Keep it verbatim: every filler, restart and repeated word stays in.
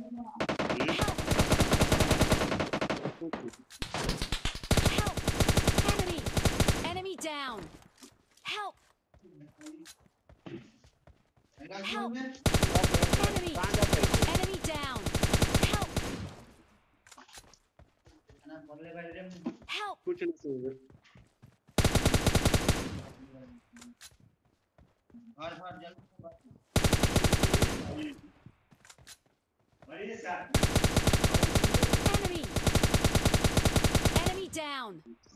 Help! Help! Enemy! Enemy down! Help! Help! Enemy! कहाँ जा रहे थे? Enemy down! Help! Help! कुछ नहीं सुन Enemy! Enemy down!